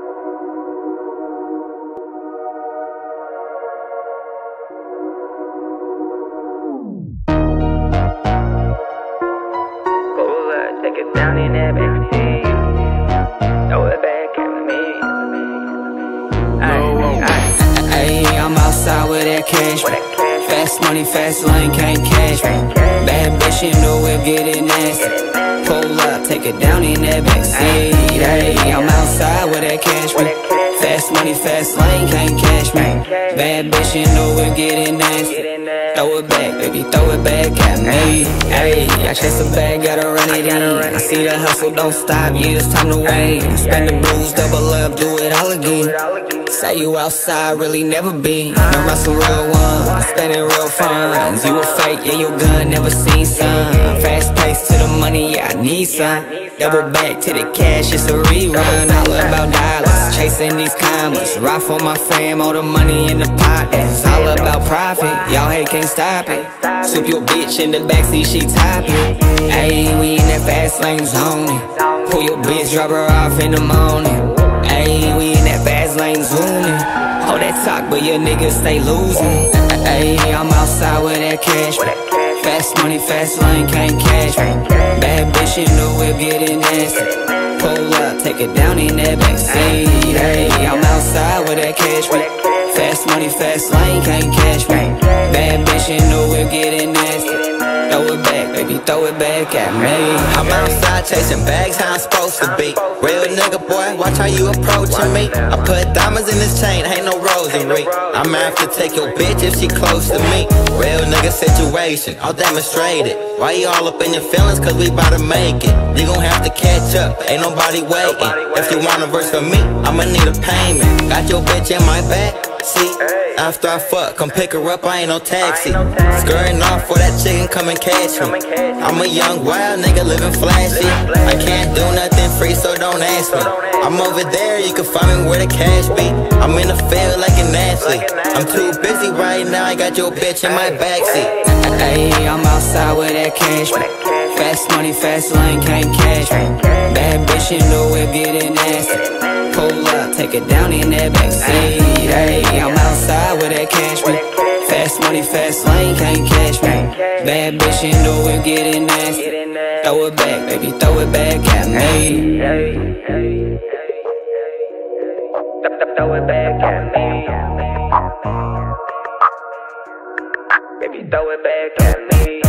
Take it down in that baby, throw it back at me. Ayy, I'm outside with that cash. Fast money, fast lane, can't cash me. Bad bitch in the whip, get it nasty. Pull up, take it down in that backseat. Ayy, I'm outside with that cash. Fast money, fast lane, can't cash me. Bad bitch in the whip, get it nasty. Throw it back, baby, throw it back at me. Ayy, I chase a bag, gotta run it in. I see the hustle, don't stop, yeah, it's time to win. Spend the blues, double up, do it all again. Say you outside, really never been. No muscle, real one, spending real funds. You a fake, yeah, your gun, never seen some. Fast pace to the money, yeah, I need some. Double back to the cash, it's a rerun. All about dollars, chasing these commas. Ride for my fam, all the money in the pocket. It's all about profit, y'all hate, can't stop it. Soup your bitch in the backseat, she topping. Ayy, we in that fast lane zoning. Pull your bitch, drop her off in the morning. Ayy, we in that fast lane zooming. Hold that talk, but your niggas stay losing. Ayy, I'm outside with that cash. Fast money, fast lane, can't cash me. Bad bitch in the whip, get it nasty. Pull up, take it down in that backseat. Ayy, I'm outside with that cash. Fast money, fast lane, can't cash me. Bad bitch in the whip, get it nasty. Throw it back, baby, throw it back at me. I'm outside chasing bags, how I'm supposed to be. Real nigga, boy, watch how you approaching me. I put diamonds in this chain, ain't no rosary. I'm after take your bitch if she close to me. Real nigga situation, I'll demonstrate it. Why you all up in your feelings, cause we bout to make it. You gon' have to catch up, ain't nobody waiting. If you want a verse from me, I'ma need a payment. Got your bitch in my back, see? After I fuck, come pick her up, I ain't no taxi. Skirting off for that chicken, come and catch me. I'm a young wild nigga living flashy. I can't do nothing free, so don't ask me. I'm over there, you can find me where the cash be. I'm in the field like an athlete. I'm too busy right now, I got your bitch in my backseat. Ayy, I'm outside with that cash. Fast money, fast lane, can't cash me. Bad bitch in the whip, get it nasty. Pull up, take it down in that backseat. Ayy, I'm outside with that cash. Fast money, fast lane, can't cash me. Bad bitch in the whip, get it nasty. Throw it back, baby, throw it back at me. Throw it back at me. Baby, throw it back at me.